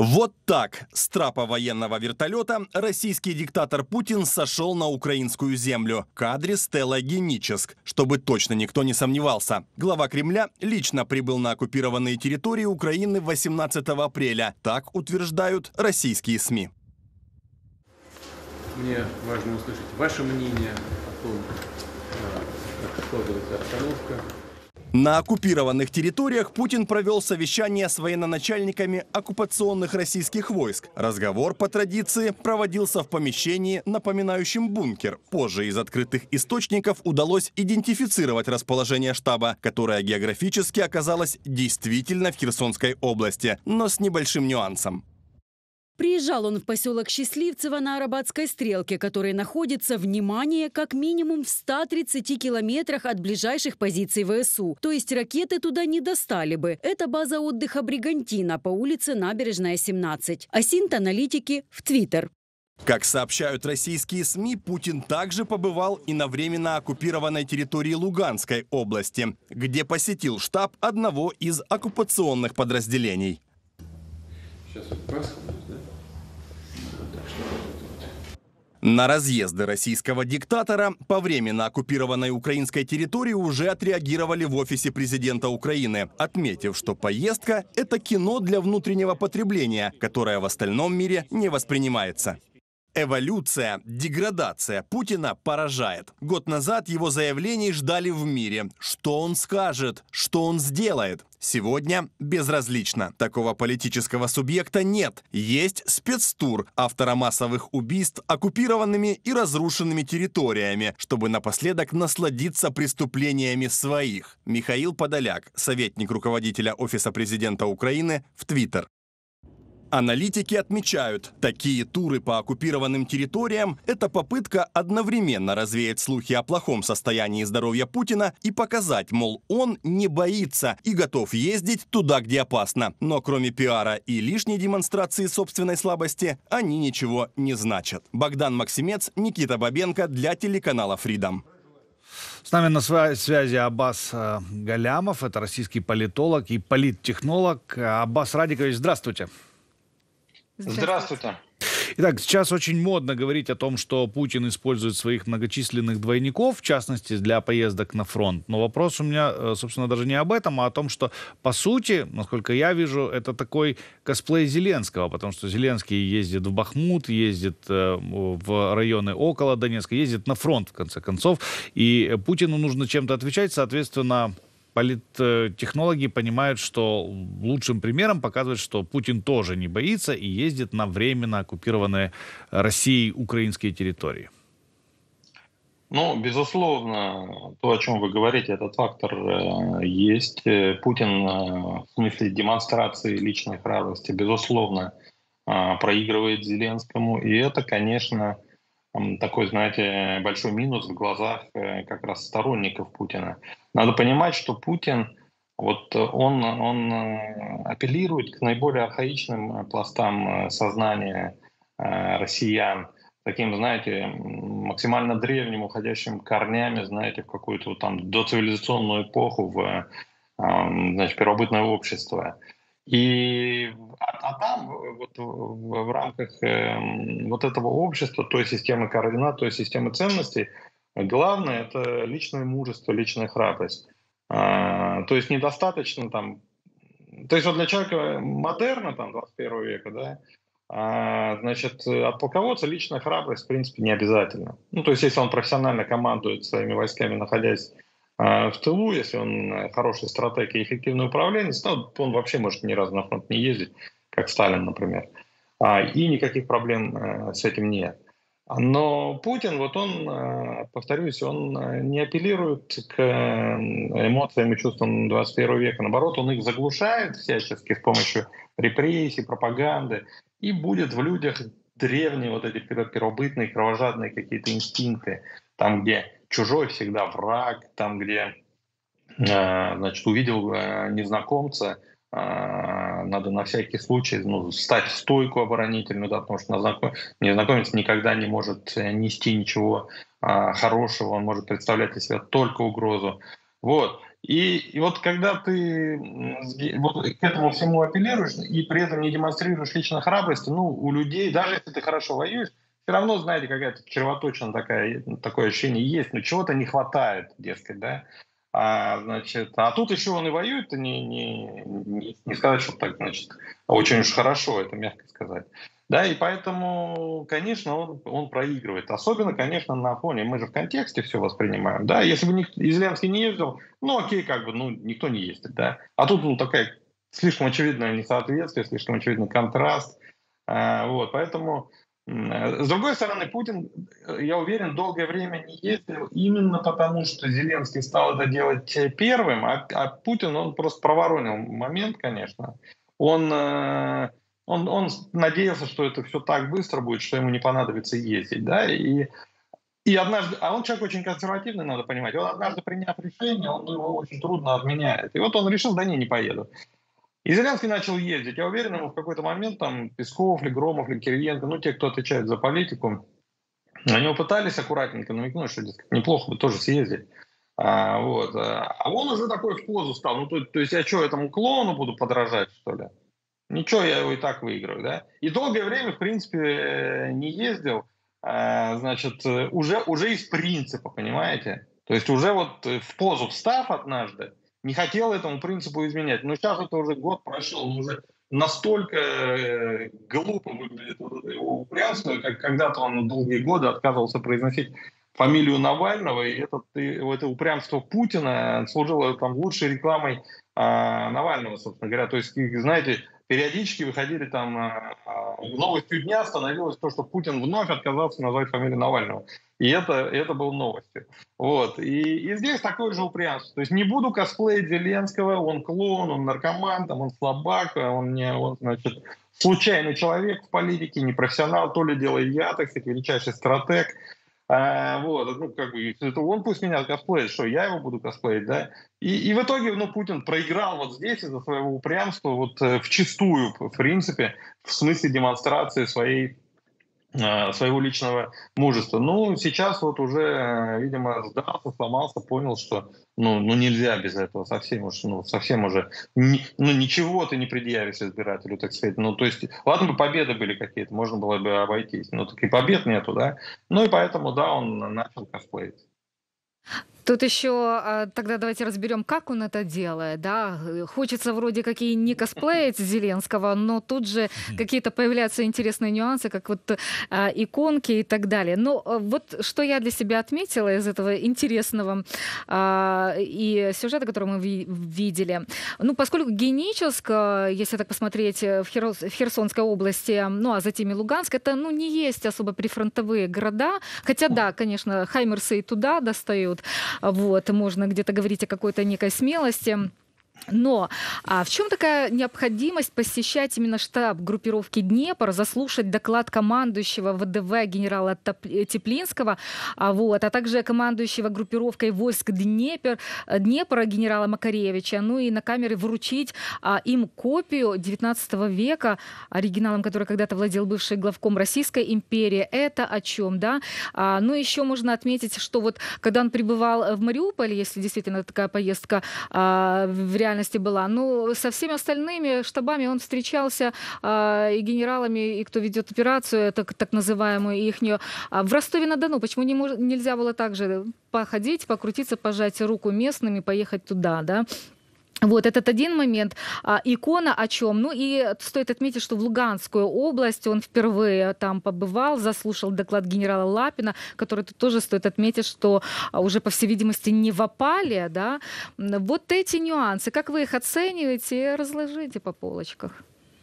Вот так с трапа военного вертолета российский диктатор Путин сошел на украинскую землю. Кадры Стелла Геническ, чтобы точно никто не сомневался. Глава Кремля лично прибыл на оккупированные территории Украины 18 апреля. Так утверждают российские СМИ. Мне важно услышать ваше мнение о том, как складывается обстановка. На оккупированных территориях Путин провел совещание с военноначальниками оккупационных российских войск. Разговор, по традиции, проводился в помещении, напоминающем бункер. Позже из открытых источников удалось идентифицировать расположение штаба, которое географически оказалось действительно в Херсонской области, но с небольшим нюансом. Приезжал он в поселок Счастливцево на Арабатской стрелке, который находится, внимание, как минимум в 130 километрах от ближайших позиций ВСУ. То есть ракеты туда не достали бы. Это база отдыха «Бригантина» по улице Набережная, 17. А синт-аналитики в Твиттер. Как сообщают российские СМИ, Путин также побывал и на временно оккупированной территории Луганской области, где посетил штаб одного из оккупационных подразделений. Сейчас вот просхнусь, да? На разъезды российского диктатора по временно оккупированной украинской территории уже отреагировали в офисе президента Украины, отметив, что поездка – это кино для внутреннего потребления, которое в остальном мире не воспринимается. Эволюция, деградация Путина поражает. Год назад его заявлений ждали в мире. Что он скажет? Что он сделает? Сегодня безразлично. Такого политического субъекта нет. Есть спецтур автора массовых убийств оккупированными и разрушенными территориями, чтобы напоследок насладиться преступлениями своих. Михаил Подоляк, советник руководителя Офиса президента Украины, в Твиттер. Аналитики отмечают, такие туры по оккупированным территориям – это попытка одновременно развеять слухи о плохом состоянии здоровья Путина и показать, мол, он не боится и готов ездить туда, где опасно. Но кроме пиара и лишней демонстрации собственной слабости, они ничего не значат. Богдан Максимец, Никита Бабенко для телеканала Freedom. С нами на связи Аббас Галямов, это российский политолог и политтехнолог. Аббас Радикович, здравствуйте. Здравствуйте. Итак, сейчас очень модно говорить о том, что Путин использует своих многочисленных двойников, в частности, для поездок на фронт. Но вопрос у меня, собственно, даже не об этом, а о том, что, по сути, насколько я вижу, это такой косплей Зеленского, потому что Зеленский ездит в Бахмут, ездит в районы около Донецка, ездит на фронт, в конце концов, и Путину нужно чем-то отвечать, соответственно, политтехнологи понимают, что лучшим примером показывает, что Путин тоже не боится и ездит на временно оккупированные Россией украинские территории. Ну, безусловно, то, о чем вы говорите, этот фактор есть. Путин в смысле демонстрации личной храбрости, безусловно, проигрывает Зеленскому. И это, конечно, такой, знаете, большой минус в глазах как раз сторонников Путина. Надо понимать, что Путин, вот он апеллирует к наиболее архаичным пластам сознания россиян, таким, знаете, максимально древним, уходящим корнями, знаете, в какую-то там доцивилизационную эпоху, в, значит, первобытное общество. А там вот в рамках вот этого общества, той системы координат, той системы ценностей, главное — это личное мужество, личная храбрость. То есть недостаточно там... То есть вот для человека модерна, там, 21 века, да, значит, от полководца личная храбрость, в принципе, не обязательно. Ну, то есть если он профессионально командует своими войсками, находясь в тылу, если он хороший стратег и эффективный управленец, то он вообще может ни разу на фронт не ездить, как Сталин, например. И никаких проблем с этим нет. Но Путин, вот он, повторюсь, он не апеллирует к эмоциям и чувствам 21 века. Наоборот, он их заглушает всячески с помощью репрессий, пропаганды. И будет в людях древние вот эти первобытные, кровожадные какие-то инстинкты. Там, где чужой всегда враг, там, где, значит, увидел незнакомца, надо на всякий случай встать в стойку оборонительную, да, потому что незнакомец никогда не может нести ничего хорошего, он может представлять из себя только угрозу. Вот. И вот когда ты вот к этому всему апеллируешь и при этом не демонстрируешь личной храбрости, ну, у людей, даже если ты хорошо воюешь, все равно, знаете, какая-то червоточина такое ощущение есть, но чего-то не хватает, дескать, да. А тут еще он и воюет, не сказать, что так, значит, очень уж хорошо, это мягко сказать. Да, и поэтому, конечно, он проигрывает. Особенно, конечно, на фоне, мы же в контексте все воспринимаем, да. Если бы Зеленский не ездил, ну окей, как бы, ну никто не ездит, да. А тут, ну, такая слишком очевидное несоответствие, слишком очевидный контраст. Вот, поэтому, с другой стороны, Путин, я уверен, долгое время не ездил именно потому, что Зеленский стал это делать первым, а Путин, он просто проворонил момент, конечно. Он надеялся, что это все так быстро будет, что ему не понадобится ездить, да, и однажды, а он человек очень консервативный, надо понимать, он однажды приняв решение, он его очень трудно отменяет. И вот он решил, да не поеду. И Зеленский начал ездить. Я уверен, ему в какой-то момент там Песков, ли Громов, ли Кириенко, ну те, кто отвечает за политику, они пытались аккуратненько намекнуть, что неплохо бы тоже съездить. Вот. А он уже такой в позу стал. Ну, то есть я что, этому клоуну буду подражать, что ли? Ничего, я его и так выиграю, да? И долгое время, в принципе, не ездил, значит, уже из принципа, понимаете? То есть уже вот в позу встав однажды, не хотел этому принципу изменять. Но сейчас это уже год прошел, уже настолько глупо выглядит вот это его упрямство, как когда-то он долгие годы отказывался произносить фамилию Навального, и это упрямство Путина служило там лучшей рекламой Навального, собственно говоря. То есть, знаете, периодически выходили там новостью дня становилось то, что Путин вновь отказался назвать фамилию Навального. И это было новостью. Вот. И здесь такое же упрямство. То есть не буду косплеить Зеленского, он клоун, он наркоман, там, он слабак, он значит, случайный человек в политике, не профессионал, то ли делаю я, так сказать, величайший стратег. Вот, ну, как бы, это он пусть меня косплеит, что я его буду косплеить, да. И в итоге, ну, Путин проиграл вот здесь из-за своего упрямства, вот вчистую, в принципе, в смысле демонстрации своего личного мужества. Ну, сейчас вот уже, видимо, сдался, сломался, понял, что ну нельзя без этого совсем уже ничего ты не предъявишь избирателю, так сказать. Ну, то есть, ладно бы победы были какие-то, можно было бы обойтись, но так и побед нету, да. Ну, и поэтому, да, он начал косплеить. Тут еще тогда давайте разберем, как он это делает, да. Хочется вроде как и не косплеить Зеленского, но тут же какие-то появляются интересные нюансы, как вот иконки и так далее. Но вот что я для себя отметила из этого интересного и сюжета, который мы видели. Ну, поскольку Геническ, если так посмотреть, в Херсонской области, ну, а затем и Луганск, это, ну, не есть особо прифронтовые города, хотя, да, конечно, хаймерсы и туда достают. Вот, можно где-то говорить о какой-то некой смелости. Но в чем такая необходимость посещать именно штаб группировки «Днепр», заслушать доклад командующего ВДВ генерала Теплинского, а также командующего группировкой войск Днепра генерала Макаревича, ну и на камеры вручить им копию XIX века, оригиналом которой когда-то владел бывший главком Российской империи. Это о чем, да? Ну еще можно отметить, что вот когда он пребывал в Мариуполе, если действительно такая поездка в реальности была. Ну, со всеми остальными штабами он встречался и генералами, и кто ведет операцию, так называемую ихнюю, в Ростове-на-Дону. Почему нельзя было также походить, покрутиться, пожать руку местным и поехать туда, да? Вот, этот один момент. Икона о чем? Ну и стоит отметить, что в Луганскую область он впервые там побывал, заслушал доклад генерала Лапина, который тут тоже стоит отметить, что уже, по всей видимости, не в опале, да. Вот эти нюансы, как вы их оцениваете, разложите по полочках.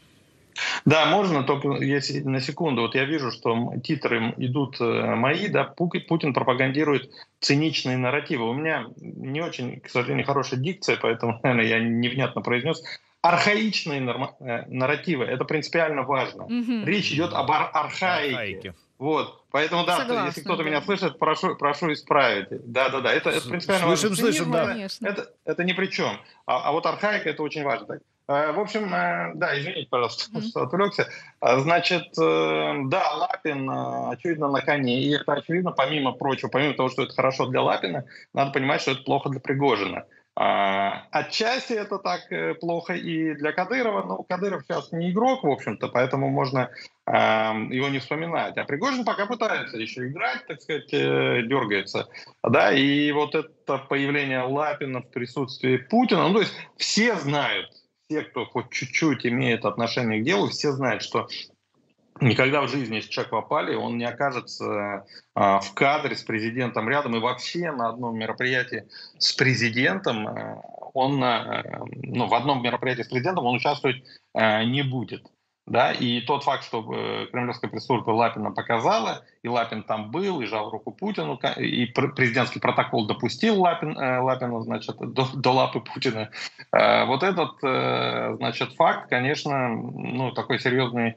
Да, можно, только если на секунду. Вот я вижу, что титры идут мои, да, Путин пропагандирует циничные нарративы. У меня не очень, к сожалению, хорошая дикция, поэтому, наверное, я невнятно произнес. Архаичные нарративы — это принципиально важно. Угу. Речь идет об архаике. Вот, поэтому, да, согласна, если кто-то меня слышит, прошу исправить. Да, это принципиально важно. Слышим, да. Это ни при чем. А вот архаика — это очень важно. Так? В общем, да, извините, пожалуйста, что отвлекся. Значит, да, Лапин, очевидно, на коне. И это очевидно, помимо прочего, помимо того, что это хорошо для Лапина, надо понимать, что это плохо для Пригожина. Отчасти это так плохо и для Кадырова, но Кадыров сейчас не игрок, в общем-то, поэтому можно его не вспоминать. А Пригожин пока пытается еще играть, так сказать, дергается. Да, и вот это появление Лапина в присутствии Путина, ну, то есть все знают, все, кто хоть чуть-чуть имеет отношение к делу, все знают, что никогда в жизни, если человек попали, он не окажется в кадре с президентом рядом. И вообще на одном мероприятии с президентом в одном мероприятии с президентом он участвовать не будет. Да? И тот факт, что кремлевская пресс-служба Лапина показала, и Лапин там был, и жал руку Путину, и президентский протокол допустил Лапина, значит, до лапы Путина. Вот этот, значит, факт, конечно, ну, такой серьезный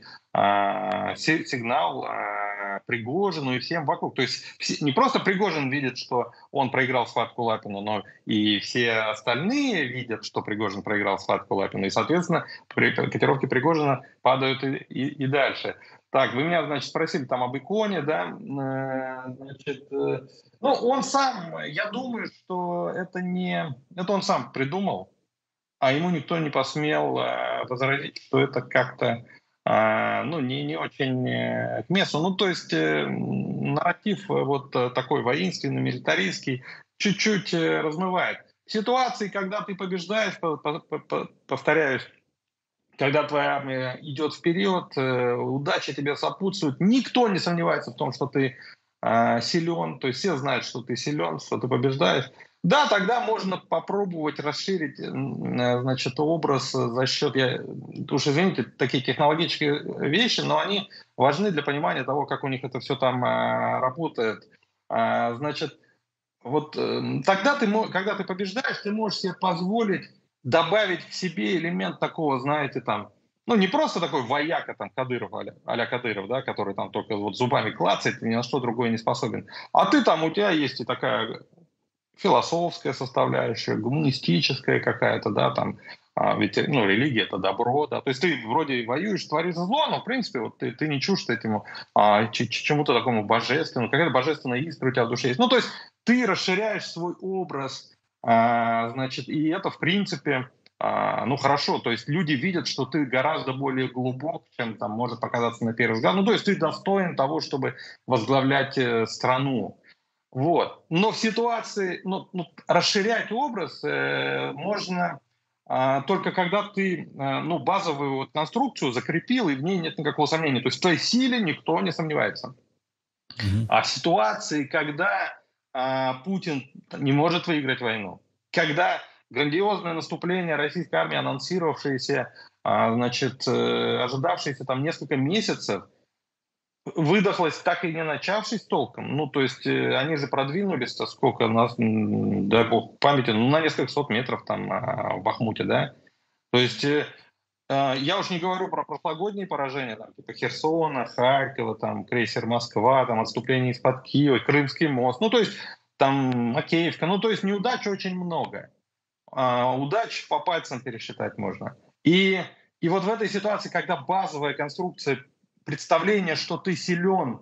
сигнал Пригожину и всем вокруг. То есть не просто Пригожин видит, что он проиграл схватку Лапина, но и все остальные видят, что Пригожин проиграл схватку Лапина. И, соответственно, котировки Пригожина падают и дальше. Так, вы меня, значит, спросили там об иконе, да, значит, ну, он сам, я думаю, что это он сам придумал, а ему никто не посмел возразить, что это как-то не очень к месту. Ну, то есть нарратив вот такой воинственный, милитаристский, чуть-чуть размывает. В ситуации, когда ты побеждаешь, повторяюсь, когда твоя армия идет вперед, удача тебе сопутствует, никто не сомневается в том, что ты силен, то есть все знают, что ты силен, что ты побеждаешь. Да, тогда можно попробовать расширить, значит, образ за счет, уж извините, такие технологические вещи, но они важны для понимания того, как у них это все там работает. Значит, вот тогда когда ты побеждаешь, ты можешь себе позволить добавить к себе элемент такого, знаете, там, ну, не просто такой вояка, там, Кадыров, а-ля Кадыров, да, который там только вот зубами клацает и ни на что другое не способен. А ты там, у тебя есть и такая философская составляющая, гуманистическая какая-то, да, там, ведь, ну, религия — это добро, да, то есть ты вроде воюешь, творишь зло, но, в принципе, вот ты не чужд этому, чему-то такому божественному, какая-то божественная искра у тебя в душе есть. Ну, то есть ты расширяешь свой образ, значит, и это, в принципе, ну, хорошо, то есть люди видят, что ты гораздо более глубок, чем там может показаться на первый взгляд. Ну, то есть ты достоин того, чтобы возглавлять страну. Вот. Но в ситуации, расширять образ можно только когда ты базовую вот конструкцию закрепил, и в ней нет никакого сомнения. То есть в твоей силе никто не сомневается. А в ситуации, когда Путин не может выиграть войну, когда грандиозное наступление российской армии, анонсировавшееся, ожидавшееся там несколько месяцев, выдохлась, так и не начавшись толком. Ну, то есть они же продвинулись-то сколько, дай бог памяти, на несколько сот метров там в Бахмуте, да. То есть я уж не говорю про прошлогодние поражения, там, типа Херсона, Харькова, там, крейсер Москва, там, отступление из-под Киева, Крымский мост, ну, то есть там Макеевка, ну, то есть неудач очень много. Удач по пальцам пересчитать можно. И вот в этой ситуации, когда базовая конструкция представление, что ты силен,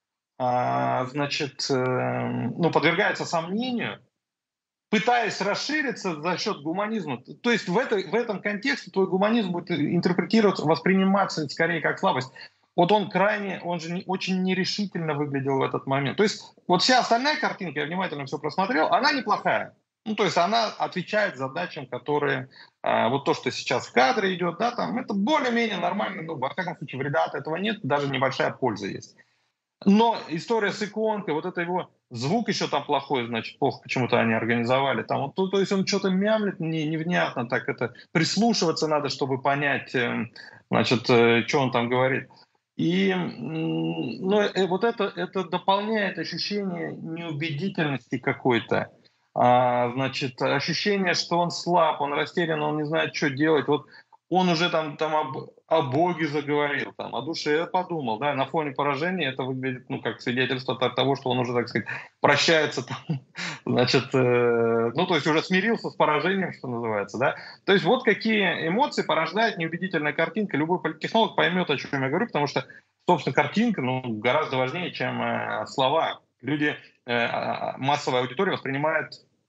подвергается сомнению, пытаясь расшириться за счет гуманизма. То есть в этом контексте твой гуманизм будет интерпретироваться, восприниматься скорее как слабость. Вот он же очень нерешительно выглядел в этот момент. То есть вот вся остальная картинка, я внимательно все просмотрел, она неплохая. Ну, то есть она отвечает задачам, которые, вот то, что сейчас в кадре идет, да, там, это более-менее нормально, ну, во всяком случае, вреда от этого нет, даже небольшая польза есть. Но история с иконкой, вот это его звук еще там плохой, значит, плохо почему-то они организовали. Там, вот, то есть он что-то мямлит невнятно, так это прислушиваться надо, чтобы понять, что он там говорит. И вот это дополняет ощущение неубедительности какой-то. Ощущение, что он слаб, он растерян, он не знает, что делать. Вот он уже там о Боге заговорил, там, о душе подумал, да, на фоне поражения это выглядит, как свидетельство того, что он уже, так сказать, прощается, там, то есть уже смирился с поражением, что называется, да. То есть вот какие эмоции порождает неубедительная картинка. Любой политтехнолог поймет, о чем я говорю, потому что, собственно, картинка, гораздо важнее, чем слова. Люди, массовая аудитория воспринимает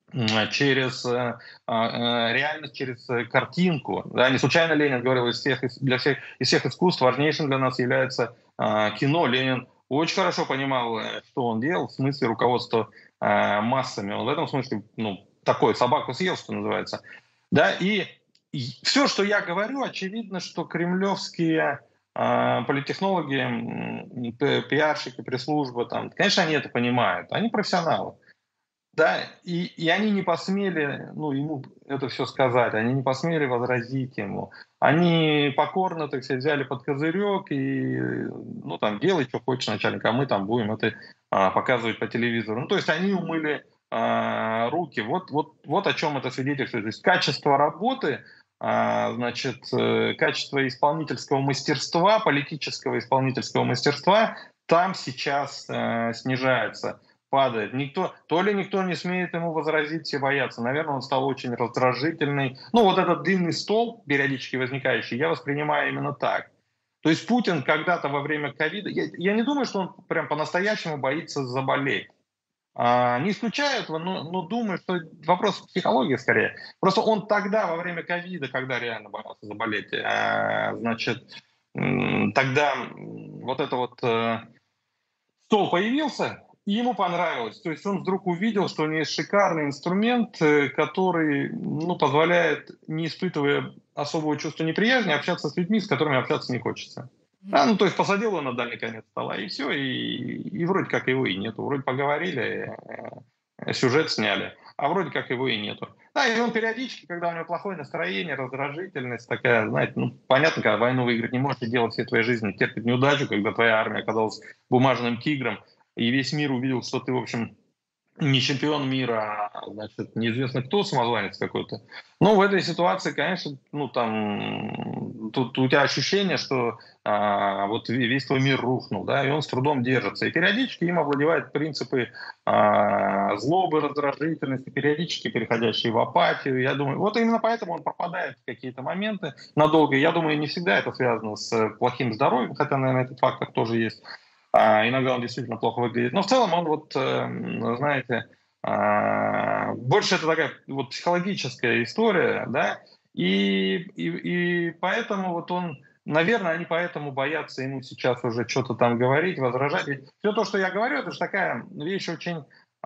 через реальность, через картинку. Да, не случайно Ленин говорил, из всех искусств важнейшим для нас является кино. Ленин очень хорошо понимал, что он делал в смысле руководства массами. Он в этом смысле, такой собаку съел, что называется. Да, и все, что я говорю, очевидно, что кремлевские политтехнологи, пиарщики, пресс-служба, конечно, они это понимают. Они профессионалы. Да, и они не посмели, ему это все сказать, они не посмели возразить ему. Они покорно, так сказать, взяли под козырек и, делай, что хочешь, начальник, а мы там будем это показывать по телевизору. То есть они умыли руки. Вот о чем это свидетельствует. То есть качество работы, качество исполнительского мастерства, политического исполнительского мастерства там сейчас снижается. Падает. Никто не смеет ему возразить, все боятся. Наверное, он стал очень раздражительный. Вот этот дымный столб, периодически возникающий, я воспринимаю именно так. То есть Путин когда-то во время ковида... Я не думаю, что он прям по-настоящему боится заболеть. Не исключаю этого, но думаю, что вопрос психологии скорее. Просто он тогда, во время ковида, когда реально боялся заболеть, тогда вот это стол появился, и ему понравилось. То есть он вдруг увидел, что у него есть шикарный инструмент, который позволяет, не испытывая особого чувства неприязни, общаться с людьми, с которыми общаться не хочется. То есть посадил его на дальний конец стола, и все, и вроде как его и нету. Вроде поговорили, сюжет сняли, а вроде как его и нету. Да, и он периодически, когда у него плохое настроение, раздражительность такая, знаете, понятно, когда войну выиграть не можешь, и делать всей твоей жизни, терпеть неудачу, когда твоя армия оказалась бумажным тигром, и весь мир увидел, что ты, в общем, не чемпион мира, а, неизвестно кто, самозванец какой-то. В этой ситуации, конечно, тут у тебя ощущение, что весь твой мир рухнул, да, и он с трудом держится. И периодически им овладевают принципы злобы, раздражительности, периодически переходящие в апатию. Я думаю, вот именно поэтому он пропадает в какие-то моменты надолго. Я думаю, не всегда это связано с плохим здоровьем, хотя, наверное, этот фактор тоже есть. Иногда он действительно плохо выглядит. Но в целом он, больше это такая психологическая история, да, и поэтому он, наверное, они поэтому боятся ему сейчас уже что-то там говорить, возражать. Ведь все то, что я говорю, это же такая вещь очень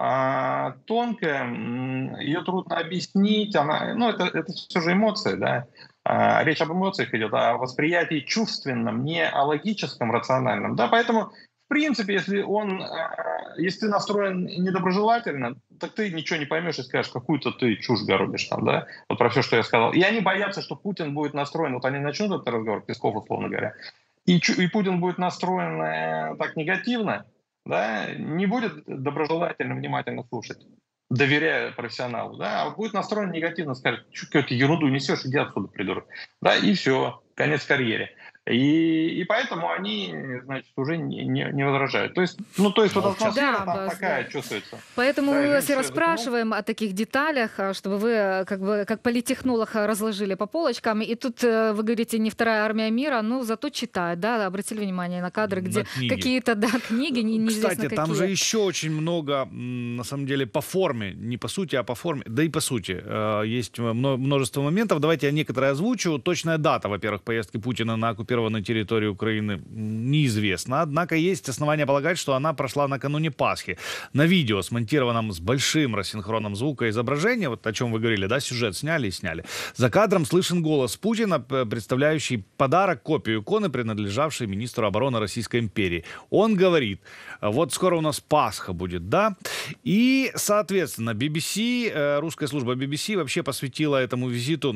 тонкая, ее трудно объяснить, это все же эмоции, да. Речь об эмоциях идет, о восприятии чувственном, не о логическом, рациональном, да, поэтому в принципе, если ты настроен недоброжелательно, так ты ничего не поймешь и скажешь, какую-то ты чушь городишь там, да, вот про все, что я сказал. И они боятся, что Путин будет настроен, они начнут этот разговор, Песков, условно говоря, и Путин будет настроен так негативно, да, не будет доброжелательно, внимательно слушать, доверяя профессионалу, да, а будет настроен негативно, скажет, что какую-то ерунду несешь, иди отсюда, придурок, да, и все, конец карьере. И поэтому они, уже не возражают. То есть атмосфера такая чувствуется. Поэтому мы вас и расспрашиваем о таких деталях, чтобы вы как политтехнолог разложили по полочкам. И тут вы говорите, не вторая армия мира, зато читают, да, обратили внимание на кадры, где какие-то, книги, неизвестно какие. Кстати, там же еще очень много, на самом деле, по форме, не по сути, а по форме, да и по сути, есть множество моментов. Давайте я некоторые озвучу. Точная дата, во-первых, поездки Путина на оккупированную территорию Украины неизвестна, однако есть основания полагать, что она прошла накануне Пасхи. На видео, смонтированном с большим рассинхроном звука изображения, вот о чем вы говорили, да, сюжет сняли и сняли, за кадром слышен голос Путина, представляющий подарок, копию иконы, принадлежавшей министру обороны Российской империи. Он говорит, вот скоро у нас Пасха будет, да, и, соответственно, BBC, русская служба BBC вообще посвятила этому визиту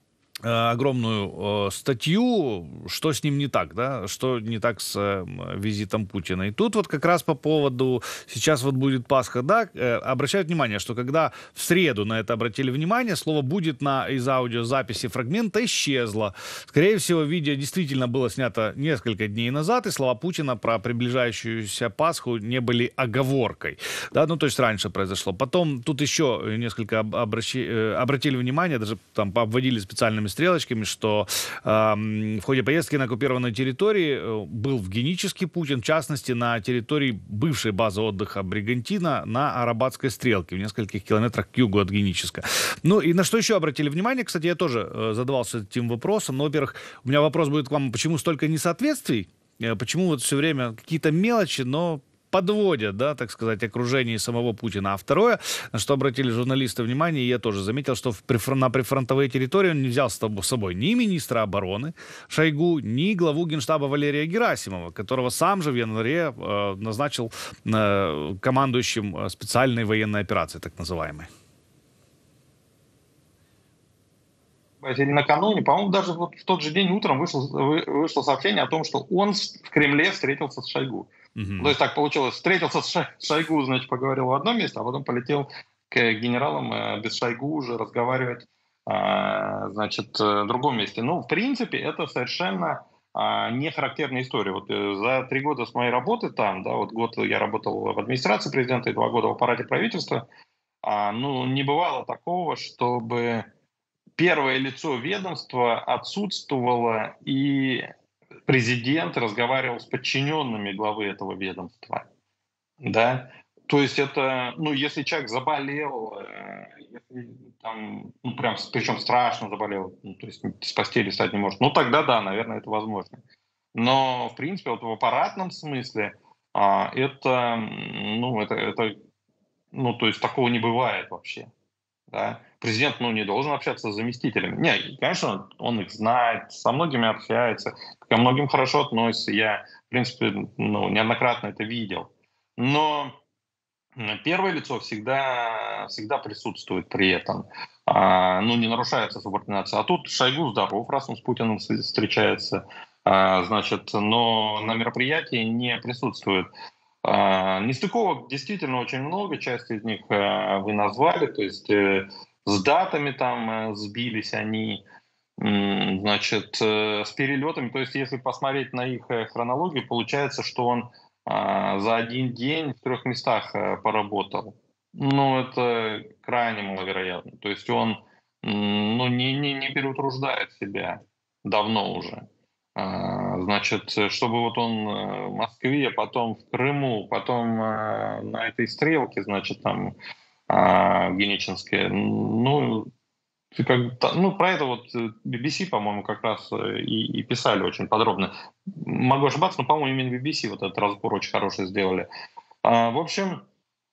огромную статью, что с ним не так, да, что не так с визитом Путина. И тут вот как раз по поводу, сейчас вот будет Пасха, да, обращают внимание, что когда в среду на это обратили внимание, слово «будет» из аудиозаписи фрагмента исчезло. Скорее всего, видео действительно было снято несколько дней назад, и слова Путина про приближающуюся Пасху не были оговоркой. Да, то есть раньше произошло. Потом тут еще несколько обратили внимание, даже там обводили специальными стрелочками, что в ходе поездки на оккупированной территории был в Генический Путин, в частности, на территории бывшей базы отдыха Бригантина на Арабатской стрелке, в нескольких километрах к югу от Генического. Ну и на что еще обратили внимание? Кстати, я тоже задавался этим вопросом. Но, во-первых, у меня вопрос будет к вам, почему столько несоответствий? Почему вот все время какие-то мелочи, но подводят, да, так сказать, окружение самого Путина. А второе, на что обратили журналисты внимание, и я тоже заметил, что на прифронтовые территории он не взял с собой ни министра обороны Шойгу, ни главу Генштаба Валерия Герасимова, которого сам же в январе назначил командующим специальной военной операции, так называемой. Или накануне, по-моему, даже вот в тот же день утром вышло сообщение о том, что он в Кремле встретился с Шойгу. То есть так получилось, встретился с Шойгу, значит, поговорил в одном месте, а потом полетел к генералам без Шойгу уже разговаривать, значит, в другом месте. Ну, в принципе, это совершенно не характерная история. Вот за 3 года с моей работы там, да, вот год я работал в администрации президента и 2 года в аппарате правительства, ну, не бывало такого, чтобы первое лицо ведомства отсутствовало, и президент разговаривал с подчиненными главы этого ведомства. Да? То есть это, ну, если человек заболел, если там, ну, прям, причем страшно заболел, ну, то есть с постели встать не может, ну, тогда да, наверное, это возможно. Но, в принципе, вот в аппаратном смысле это, ну, то есть такого не бывает вообще. Да? Президент, ну, не должен общаться с заместителями. Не, конечно, он их знает, со многими общается, ко многим хорошо относится. Я, в принципе, ну, неоднократно это видел. Но первое лицо всегда присутствует при этом. Ну, не нарушается субординация. А тут Шойгу здоров, раз он с Путиным встречается, значит, но на мероприятии не присутствует. Нестыковок действительно очень много, часть из них вы назвали, то есть с датами там сбились они, значит, с перелетами, то есть если посмотреть на их хронологию, получается, что он за один день в 3 местах поработал. Ну, это крайне маловероятно, то есть он, ну, не переутруждает себя давно уже. Значит, чтобы вот он в Москве, потом в Крыму, потом на этой стрелке, значит, там Геническая, ну, про это вот BBC, по-моему, как раз и писали очень подробно. Могу ошибаться, но, по-моему, именно BBC вот этот разбор очень хороший сделали. В общем,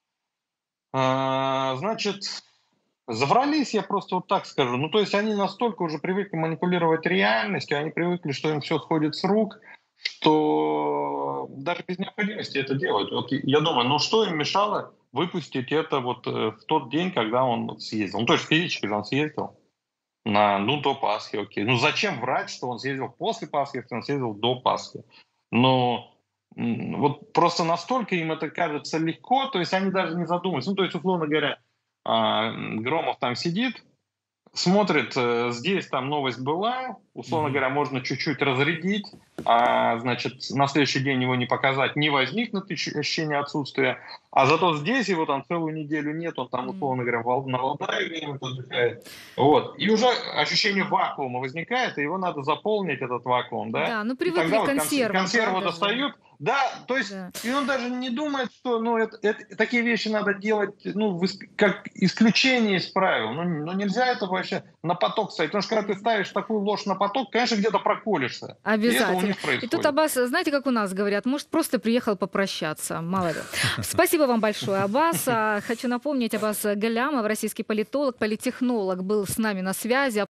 значит, заврались, я просто вот так скажу. Ну, то есть они настолько уже привыкли манипулировать реальностью, они привыкли, что им все сходит с рук, что даже без необходимости это делают. Вот я думаю, ну что им мешало выпустить это вот в тот день, когда он съездил? Ну, то есть физически же он съездил до Пасхи, окей. Ну, зачем врать, что он съездил после Пасхи, если он съездил до Пасхи? Но вот просто настолько им это кажется легко, то есть они даже не задумываются. Ну, то есть, условно говоря, Громов там сидит, смотрит, здесь там новость была, условно говоря, можно чуть-чуть разрядить, значит, на следующий день его не показать, не возникнет ощущение отсутствия, а зато здесь его там целую неделю нет, он там, условно говоря, на Валдае отдыхает. Вот. И уже ощущение вакуума возникает, и его надо заполнить, этот вакуум, да? Да, ну привыкли к консервам. Консерву достают. Да, то есть, да. И он даже не думает, что такие вещи надо делать, ну, как исключение из правил. Ну, нельзя это вообще на поток ставить. Потому что когда ты ставишь такую ложь на поток, конечно, где-то проколешься. Обязательно. И тут Аббас, знаете, как у нас говорят, может, просто приехал попрощаться. Мало ли. Спасибо вам большое, Аббас. Хочу напомнить, Аббас Галямов, российский политолог, политтехнолог, был с нами на связи.